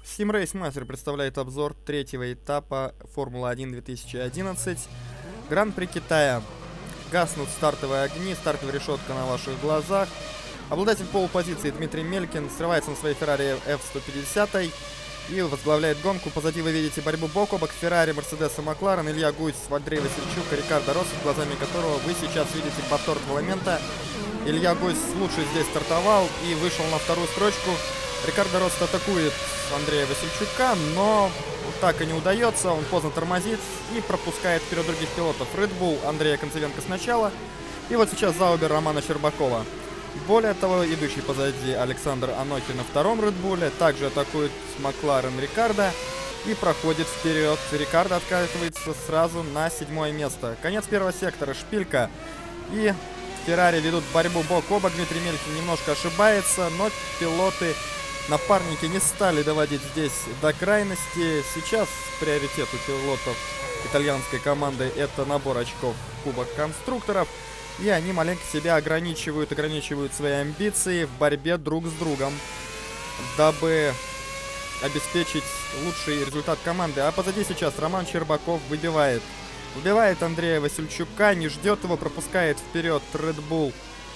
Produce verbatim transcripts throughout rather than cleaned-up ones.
Sim Race Master представляет обзор третьего этапа Формулы один две тысячи одиннадцать. Гран-при Китая. Гаснут стартовые огни, стартовая решетка на ваших глазах. Обладатель полупозиции Дмитрий Мелькин срывается на своей Феррари эф сто пятьдесят и возглавляет гонку. Позади вы видите борьбу бок о бок Феррари, Мерседеса, Макларен, Илья Гусь, Андрей Васильчук и Рикардо Росси, глазами которого вы сейчас видите повтор этого момента. Илья Гусь лучше здесь стартовал и вышел на вторую строчку. Рикардо Росси атакует Андрея Васильчука, но так и не удается. Он поздно тормозит и пропускает вперед других пилотов. Red Bull Андрея Концевенко сначала. И вот сейчас Заубер Романа Щербакова. Более того, идущий позади Александр Анохин на втором Red Bull также атакует Макларен Рикардо и проходит вперед. Рикардо откатывается сразу на седьмое место. Конец первого сектора, шпилька. И Феррари ведут борьбу бок о бок. Дмитрий Мелькин немножко ошибается, но пилоты, напарники не стали доводить здесь до крайности. Сейчас приоритет у пилотов итальянской команды — это набор очков в Кубок конструкторов. И они маленько себя ограничивают, ограничивают свои амбиции в борьбе друг с другом, дабы обеспечить лучший результат команды. А позади сейчас Роман Щербаков выбивает. Выбивает Андрея Васильчука, не ждет его, пропускает вперед Red Bull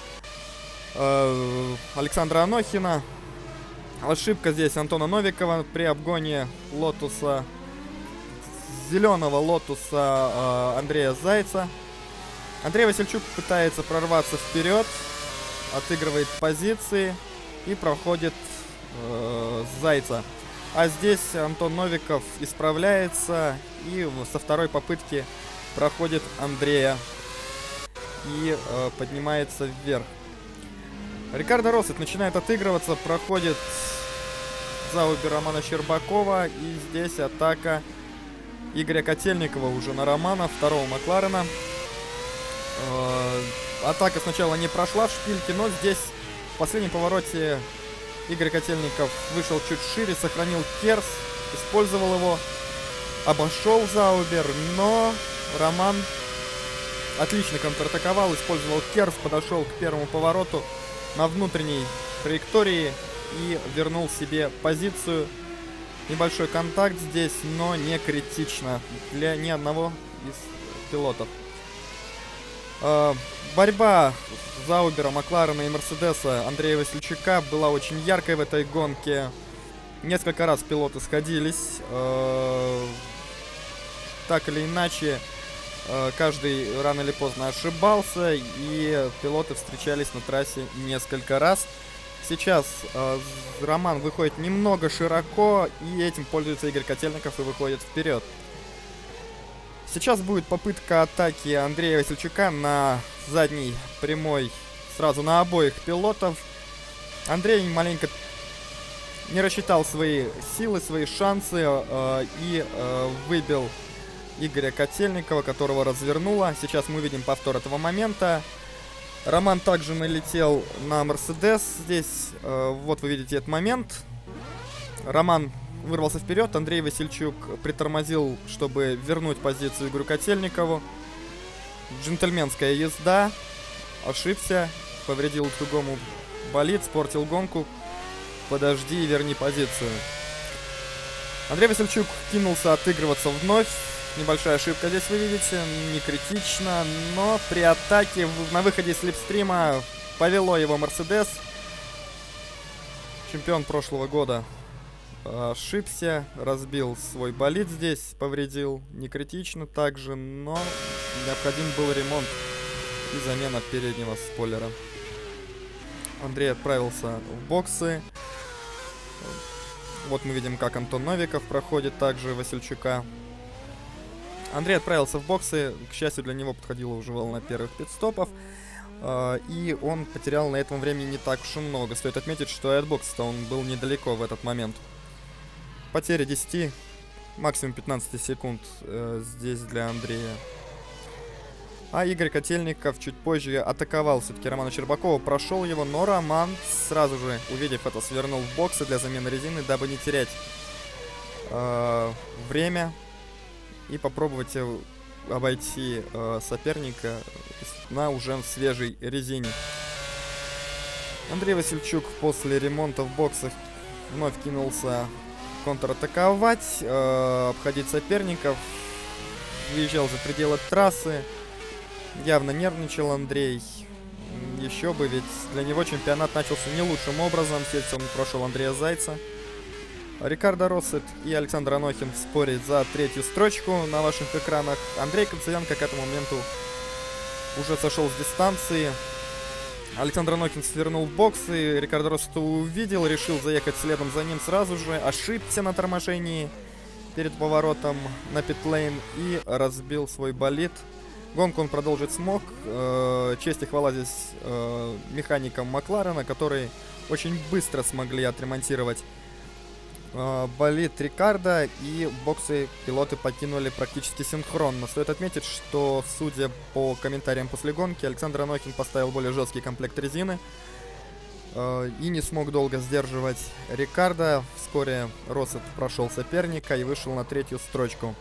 э, Александра Анохина. Ошибка здесь Антона Новикова при обгоне Лотуса, зеленого Лотуса э, Андрея Зайца. Андрей Васильчук пытается прорваться вперед, отыгрывает позиции и проходит э, Зайца. А здесь Антон Новиков исправляется и со второй попытки проходит Андрея и э, поднимается вверх. Рикардо Росси начинает отыгрываться, проходит Заубер Романа Щербакова, и здесь атака Игоря Котельникова уже на Романа, второго Макларена. Э, атака сначала не прошла в шпильке, но здесь в последнем повороте Игорь Котельников вышел чуть шире, сохранил керс, использовал его, обошел Заубер, но Роман отлично контратаковал, использовал керс, подошел к первому повороту на внутренней траектории и вернул себе позицию. Небольшой контакт здесь, но не критично для ни одного из пилотов. Э, борьба Заубера, Макларена и Мерседеса Андрея Васильчука была очень яркой в этой гонке. Несколько раз пилоты сходились. Э, так или иначе, э, каждый рано или поздно ошибался, и пилоты встречались на трассе несколько раз. Сейчас э, Роман выходит немного широко, и этим пользуется Игорь Котельников и выходит вперед. Сейчас будет попытка атаки Андрея Васильчука на задней прямой сразу на обоих пилотов. Андрей маленько не рассчитал свои силы, свои шансы э, и э, выбил Игоря Котельникова, которого развернуло. Сейчас мы увидим повтор этого момента. Роман также налетел на Мерседес. Здесь э, вот вы видите этот момент. Роман вырвался вперед, Андрей Васильчук притормозил, чтобы вернуть позицию Игорю Котельникову. Джентльменская езда. Ошибся, повредил другому болид, спортил гонку. Подожди и верни позицию. Андрей Васильчук кинулся отыгрываться вновь. Небольшая ошибка здесь вы видите, не критично, но при атаке на выходе из слипстрима повело его Мерседес. Чемпион прошлого года ошибся, разбил свой болид здесь, повредил, не критично также, но необходим был ремонт и замена переднего спойлера. Андрей отправился в боксы. Вот мы видим, как Антон Новиков проходит также Васильчука. Андрей отправился в боксы, к счастью для него подходила уже волна первых пит-стопов, э, и он потерял на этом времени не так уж и много. Стоит отметить, что и от бокса-то он был недалеко в этот момент. Потеря десяти, максимум пятнадцати секунд э, здесь для Андрея. А Игорь Котельников чуть позже атаковал все-таки Романа Щербакова, прошел его, но Роман, сразу же увидев это, свернул в боксы для замены резины, дабы не терять э, время и попробовать обойти э, соперника на уже свежей резине. Андрей Васильчук после ремонта в боксах вновь кинулся контратаковать, э, обходить соперников. Выезжал за пределы трассы. Явно нервничал Андрей. Еще бы, ведь для него чемпионат начался не лучшим образом. Сельцо он прошел Андрея Зайца. Рикардо Россет и Александр Анохин в споре за третью строчку на ваших экранах. Андрей Коцевенко к этому моменту уже сошел с дистанции. Александр Анохин свернул в боксы. Рикардо Россет увидел, решил заехать следом за ним сразу же. Ошибся на торможении перед поворотом на питлейн и разбил свой болид. Гонку он продолжить смог. Честь и хвала здесь механикам Макларена, которые очень быстро смогли отремонтировать болид Рикардо, и боксы пилоты покинули практически синхронно. Стоит отметить, что, судя по комментариям после гонки, Александр Анохин поставил более жесткий комплект резины и не смог долго сдерживать Рикардо. Вскоре Россет прошел соперника и вышел на третью строчку.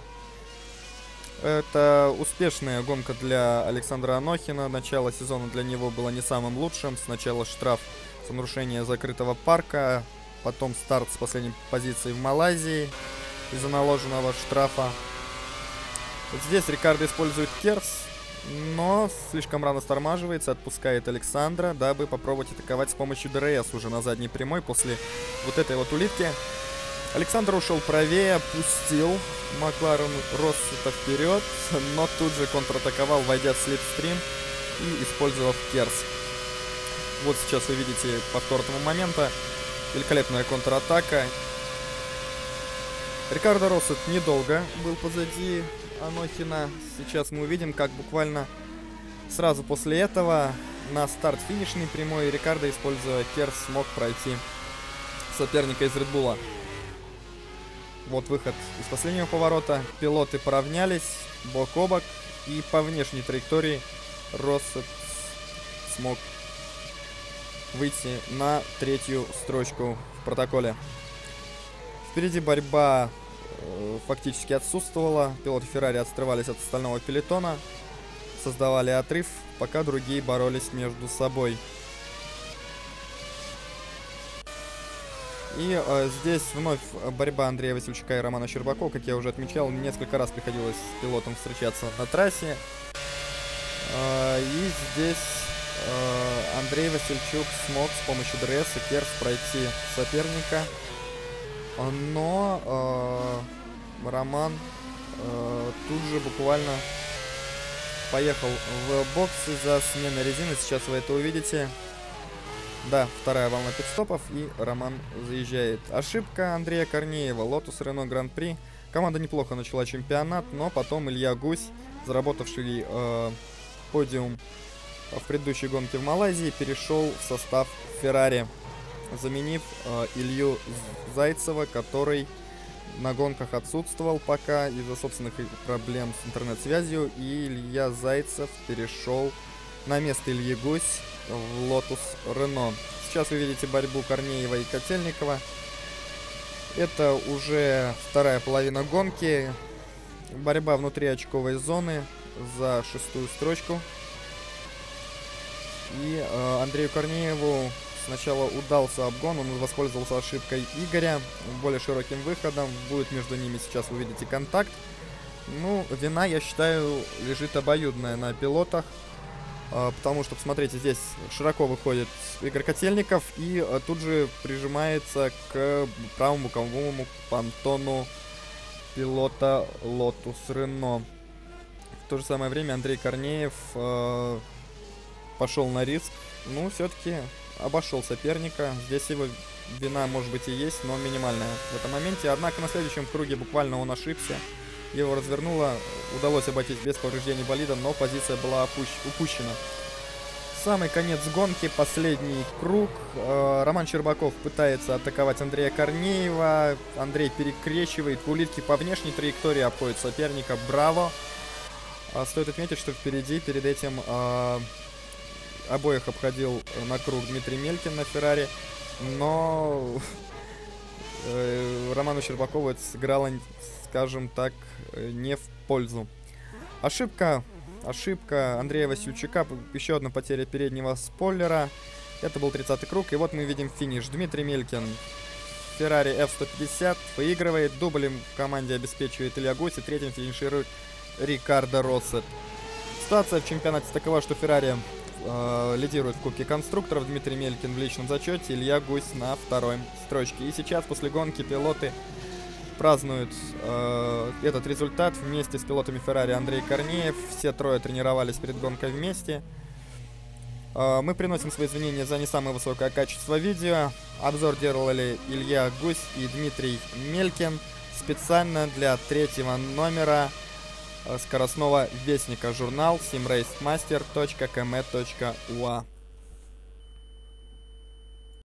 Это успешная гонка для Александра Анохина. Начало сезона для него было не самым лучшим. Сначала штраф за нарушение закрытого парка, потом старт с последней позиции в Малайзии из-за наложенного штрафа. Вот здесь Рикардо использует керс, но слишком рано стормаживается, отпускает Александра, дабы попробовать атаковать с помощью ДРС уже на задней прямой после вот этой вот улитки. Александр ушел правее, пустил Макларен Россета вперед, но тут же контратаковал, войдя в слипстрим и использовав керс. Вот сейчас вы видите повтор этого момента. Великолепная контратака. Рикардо Россет недолго был позади Анохина. Сейчас мы увидим, как буквально сразу после этого на старт финишной прямой Рикардо, используя керс, смог пройти соперника из Red Bull. Вот выход из последнего поворота. Пилоты поравнялись бок о бок, и по внешней траектории Россет смог выйти на третью строчку в протоколе. Впереди борьба э, фактически отсутствовала. Пилоты Феррари отстревались от остального пелотона, создавали отрыв, пока другие боролись между собой. И э, здесь вновь борьба Андрея Васильчука и Романа Щербакова. Как я уже отмечал, несколько раз приходилось с пилотом встречаться на трассе. Э, и здесь э, Андрей Васильчук смог с помощью ДРС и керс пройти соперника. Но э, Роман э, тут же буквально поехал в боксы за сменой резины. Сейчас вы это увидите. Да, вторая волна пит-стопов, и Роман заезжает. Ошибка Андрея Корнеева. Lotus Renault Grand-Prix. Команда неплохо начала чемпионат, но потом Илья Гусь, заработавший э, подиум в предыдущей гонке в Малайзии, перешел в состав Ferrari, заменив э, Илью Зайцева, который на гонках отсутствовал пока из-за собственных проблем с интернет-связью. И Илья Зайцев перешел на место Ильи Гусь в Lotus Renault. Сейчас вы видите борьбу Корнеева и Котельникова. Это уже вторая половина гонки. Борьба внутри очковой зоны за шестую строчку. И э, Андрею Корнееву сначала удался обгон. Он воспользовался ошибкой Игоря. Более широким выходом. Будет между ними, сейчас вы видите, контакт. Ну, вина, я считаю, лежит обоюдная на пилотах. Потому что, посмотрите, здесь широко выходит Игорь Котельников и тут же прижимается к правому боковому понтону пилота Lotus Renault. В то же самое время Андрей Корнеев э, пошел на риск. Ну, все-таки обошел соперника. Здесь его вина, может быть, и есть, но минимальная в этом моменте. Однако на следующем круге буквально он ошибся. Его развернуло, удалось обойтись без повреждений болида, но позиция была упущена. Самый конец гонки, последний круг. Роман Щербаков пытается атаковать Андрея Корнеева. Андрей перекрещивает улитки по внешней траектории, обходит соперника. Браво! Стоит отметить, что впереди, перед этим обоих обходил на круг Дмитрий Мелькин на Феррари, но Роману Щербакову это сыграло, скажем так, не в пользу. Ошибка, ошибка Андрея Васильчука, еще одна потеря переднего спойлера. Это был тридцатый круг, и вот мы видим финиш. Дмитрий Мелькин Ferrari эф сто пятьдесят выигрывает. Дублем команде обеспечивает Илья Гусь, и третьим финиширует Рикардо Россет. Ситуация в чемпионате такова, что Ferrari э, лидирует в Кубке конструкторов. Дмитрий Мелькин в личном зачете, Илья Гусь на второй строчке. И сейчас после гонки пилоты празднуют э, этот результат вместе с пилотами Ferrari. Андрей Корнеев. Все трое тренировались перед гонкой вместе. Э, мы приносим свои извинения за не самое высокое качество видео. Обзор делали Илья Гусь и Дмитрий Мелькин специально для третьего номера э, скоростного вестника, журнал симрейсмастер точка ком точка ua.